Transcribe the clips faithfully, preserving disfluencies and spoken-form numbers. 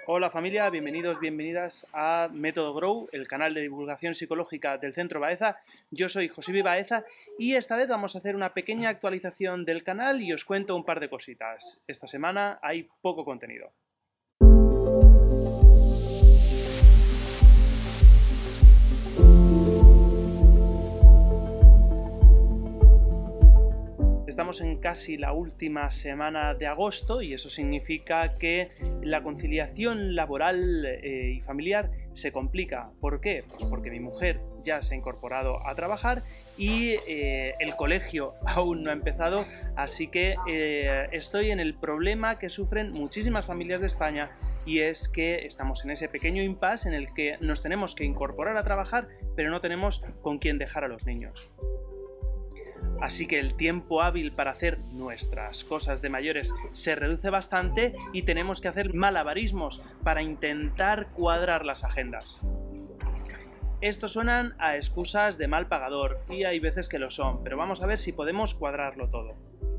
Hola familia, bienvenidos, bienvenidas a Método Grow, el canal de divulgación psicológica del Centro Baeza. Yo soy Josibi Baeza y esta vez vamos a hacer una pequeña actualización del canal y os cuento un par de cositas. Esta semana hay poco contenido. Estamos en casi la última semana de agosto y eso significa que la conciliación laboral eh, y familiar se complica. ¿Por qué? Pues porque mi mujer ya se ha incorporado a trabajar y eh, el colegio aún no ha empezado, así que eh, estoy en el problema que sufren muchísimas familias de España, y es que estamos en ese pequeño impasse en el que nos tenemos que incorporar a trabajar, pero no tenemos con quién dejar a los niños. Así que el tiempo hábil para hacer nuestras cosas de mayores se reduce bastante y tenemos que hacer malabarismos para intentar cuadrar las agendas. Estos suenan a excusas de mal pagador y hay veces que lo son, pero vamos a ver si podemos cuadrarlo todo.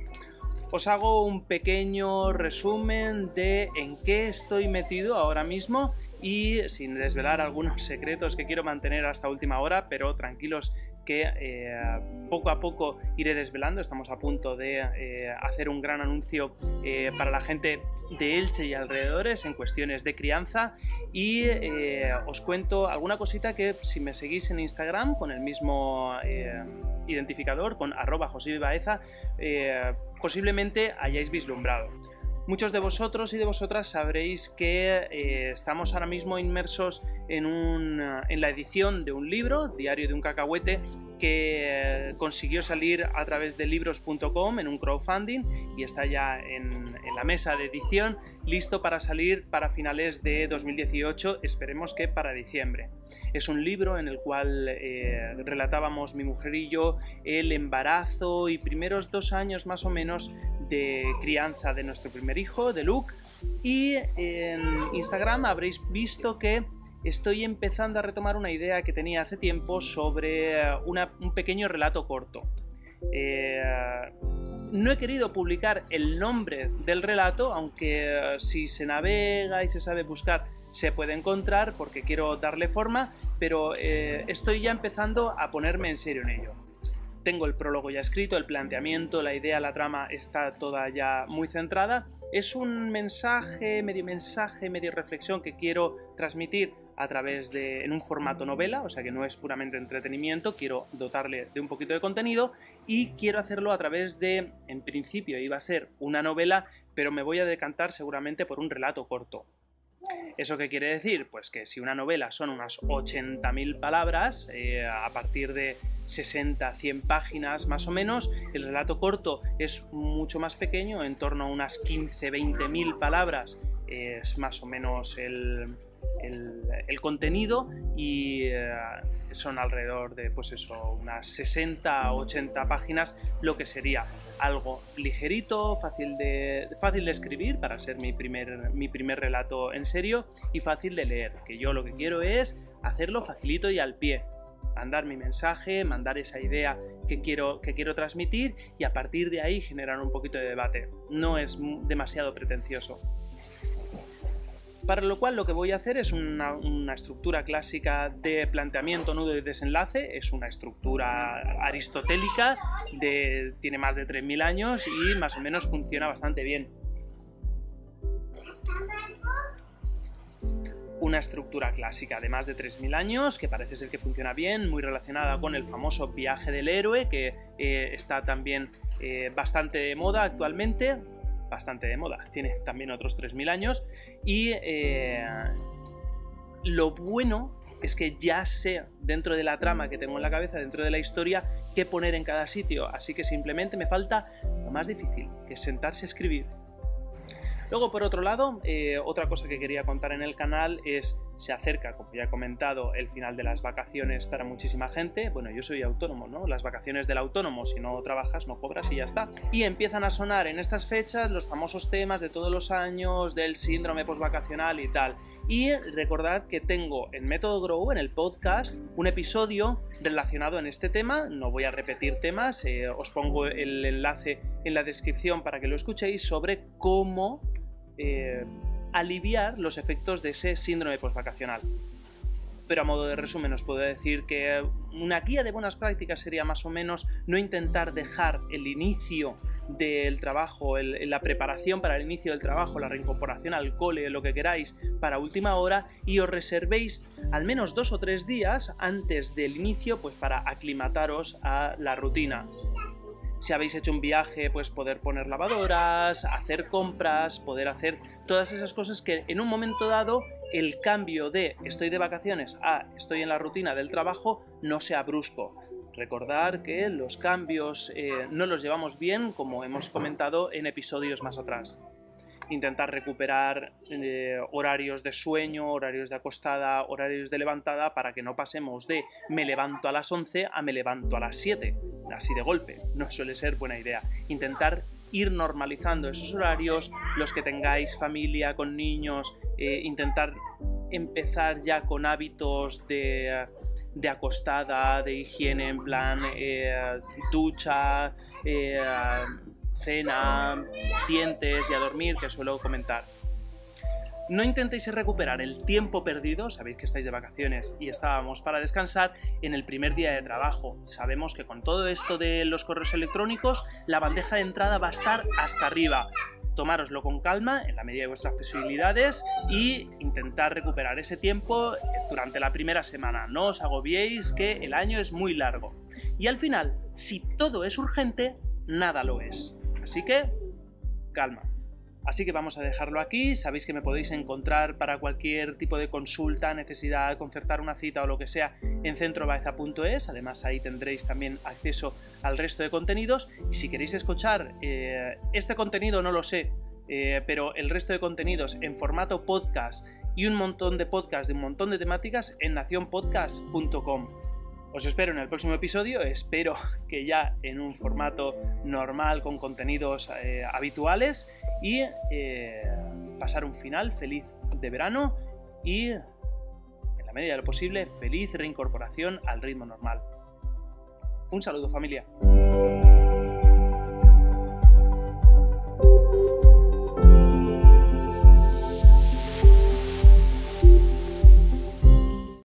Os hago un pequeño resumen de en qué estoy metido ahora mismo y sin desvelar algunos secretos que quiero mantener hasta última hora, pero tranquilos que eh, poco a poco iré desvelando. Estamos a punto de eh, hacer un gran anuncio eh, para la gente de Elche y alrededores en cuestiones de crianza y eh, os cuento alguna cosita que si me seguís en Instagram con el mismo eh, identificador, con arroba josibibaeza, eh, posiblemente hayáis vislumbrado. Muchos de vosotros y de vosotras sabréis que eh, estamos ahora mismo inmersos en, un, en la edición de un libro, Diario de un cacahuete, que eh, consiguió salir a través de libros punto com en un crowdfunding y está ya en, en la mesa de edición, listo para salir para finales de dos mil dieciocho, esperemos que para diciembre. Es un libro en el cual eh, relatábamos mi mujer y yo el embarazo y primeros dos años más o menos de crianza de nuestro primer hijo, de Luke, y en Instagram habréis visto que estoy empezando a retomar una idea que tenía hace tiempo sobre una, un pequeño relato corto. Eh, no he querido publicar el nombre del relato, aunque si se navega y se sabe buscar se puede encontrar porque quiero darle forma, pero eh, estoy ya empezando a ponerme en serio en ello. Tengo el prólogo ya escrito, el planteamiento, la idea, la trama está toda ya muy centrada. Es un mensaje, medio mensaje, medio reflexión que quiero transmitir a través de, en un formato novela, o sea que no es puramente entretenimiento, quiero dotarle de un poquito de contenido y quiero hacerlo a través de, en principio iba a ser una novela, pero me voy a decantar seguramente por un relato corto. ¿Eso qué quiere decir? Pues que si una novela son unas ochenta mil palabras, eh, a partir de sesenta a cien páginas más o menos, el relato corto es mucho más pequeño, en torno a unas quince a veinte mil palabras es más o menos el, el, el contenido y eh, son alrededor de pues eso, unas sesenta a ochenta páginas, lo que sería algo ligerito, fácil de, fácil de escribir para ser mi primer, mi primer relato en serio y fácil de leer, que yo lo que quiero es hacerlo facilito y al pie, mandar mi mensaje, mandar esa idea que quiero, que quiero transmitir y a partir de ahí generar un poquito de debate. No es demasiado pretencioso. Para lo cual lo que voy a hacer es una, una estructura clásica de planteamiento, nudo y desenlace. Es una estructura aristotélica, de, tiene más de tres mil años y más o menos funciona bastante bien. Una estructura clásica de más de tres mil años que parece ser que funciona bien, muy relacionada con el famoso viaje del héroe, que eh, está también eh, bastante de moda actualmente. Bastante de moda, tiene también otros tres mil años y eh, lo bueno es que ya sé dentro de la trama que tengo en la cabeza, dentro de la historia, qué poner en cada sitio, así que simplemente me falta lo más difícil, que es sentarse a escribir. Luego, por otro lado, eh, otra cosa que quería contar en el canal es, se acerca, como ya he comentado, el final de las vacaciones para muchísima gente. Bueno, yo soy autónomo, ¿no? Las vacaciones del autónomo, si no trabajas, no cobras y ya está. Y empiezan a sonar en estas fechas los famosos temas de todos los años, del síndrome postvacacional y tal. Y recordad que tengo en Método Grow, en el podcast, un episodio relacionado en este tema. No voy a repetir temas, eh, os pongo el enlace en la descripción para que lo escuchéis, sobre cómo Eh, aliviar los efectos de ese síndrome postvacacional. Pero a modo de resumen os puedo decir que una guía de buenas prácticas sería más o menos no intentar dejar el inicio del trabajo, el, la preparación para el inicio del trabajo, la reincorporación al cole, lo que queráis, para última hora, y os reservéis al menos dos o tres días antes del inicio pues para aclimataros a la rutina. Si habéis hecho un viaje, pues poder poner lavadoras, hacer compras, poder hacer todas esas cosas que en un momento dado el cambio de estoy de vacaciones a estoy en la rutina del trabajo no sea brusco. Recordar que los cambios eh, no los llevamos bien, como hemos comentado en episodios más atrás. Intentar recuperar eh, horarios de sueño, horarios de acostada, horarios de levantada, para que no pasemos de me levanto a las once a me levanto a las siete, así de golpe. No suele ser buena idea. Intentar ir normalizando esos horarios, los que tengáis familia con niños, eh, intentar empezar ya con hábitos de, de acostada, de higiene, en plan eh, ducha, eh, cena, dientes y a dormir, que suelo comentar. No intentéis recuperar el tiempo perdido, sabéis que estáis de vacaciones y estábamos para descansar en el primer día de trabajo. Sabemos que con todo esto de los correos electrónicos, la bandeja de entrada va a estar hasta arriba. Tomároslo con calma, en la medida de vuestras posibilidades, y intentar recuperar ese tiempo durante la primera semana. No os agobiéis, que el año es muy largo. Y al final, si todo es urgente, nada lo es. Así que, calma. Así que vamos a dejarlo aquí. Sabéis que me podéis encontrar para cualquier tipo de consulta, necesidad de concertar una cita o lo que sea en centro baeza punto es. Además, ahí tendréis también acceso al resto de contenidos. Y si queréis escuchar eh, este contenido, no lo sé, eh, pero el resto de contenidos en formato podcast y un montón de podcasts de un montón de temáticas en nación podcast punto com. Os espero en el próximo episodio, espero que ya en un formato normal con contenidos eh, habituales, y eh, pasar un final feliz de verano y, en la medida de lo posible, feliz reincorporación al ritmo normal. Un saludo, familia.